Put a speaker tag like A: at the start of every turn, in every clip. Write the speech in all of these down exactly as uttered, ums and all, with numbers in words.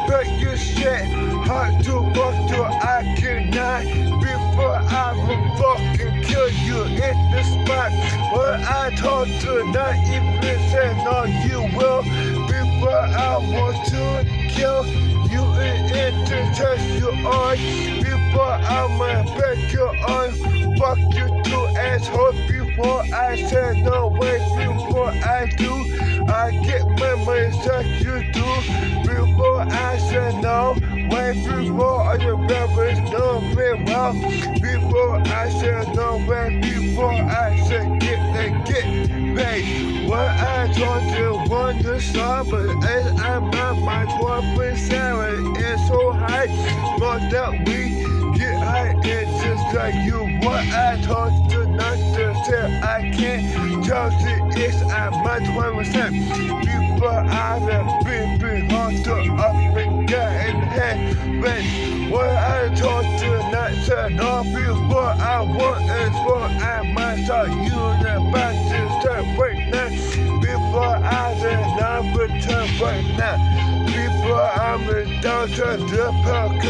A: but you said hard to walk till I cannot. Before I will fucking kill you in the spot. What I told to not even say no, you will. Before I want to kill you and to touch your arm. Before I'ma break your arm, fuck you two asshole. Before I say no way, before I do, I get my money suck you do. Before I say no way, before all your brothers know me well. Before I say no way, before I say get they get paid. What I told you want the song, but as I'm on my twelve point seven, it's so high, more that we get high, it's just like you. What I told you not to say, I can't tell you it's at my twenty percent. Before I've been been hard to up and down in the head. When what I told you not to know, before I want is what I might start using about to start right now. Before I did not return right now. Before I'm in down to the park,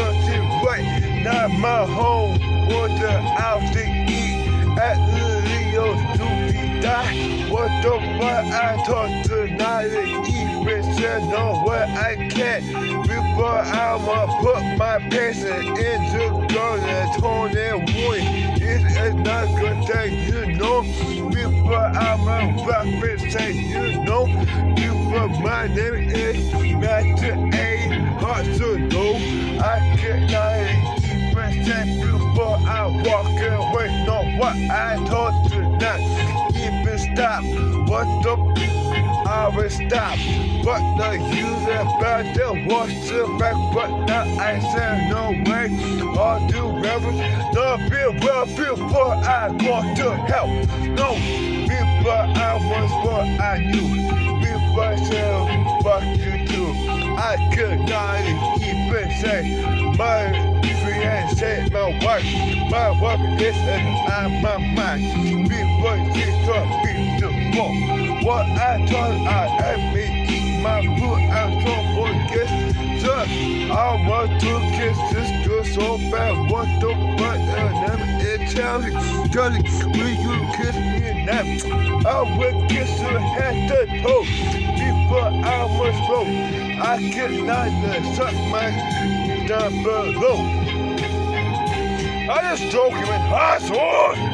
A: right now my home with the out to eat at the Leo's to die. What the fuck I talk tonight and even said no what I can't. Before I'ma put my passion into girls and tone and wood. It's not good thing, you know. Before I'ma rap and say, you know. Before my name is Master A, hard to know. I cannot even say before I walk away. No, what I told you not even stop. What the I will stop. But the use about to watch the back, but now I say no way. All do ever no feel well before I want to help. No, before I was what I knew. Before I said fuck you too. I could not even say my friend said my wife. My wife is on my mind. Before she thought me to walk. What I thought I had me eat my food, I'm so forget. Sir, I want to kiss this girl so bad. What the fuck? And it tells me, Johnny, will you kiss me now? I will kiss her head to toe. Before I was broke, I could not suck my down below. I just joking with high sword.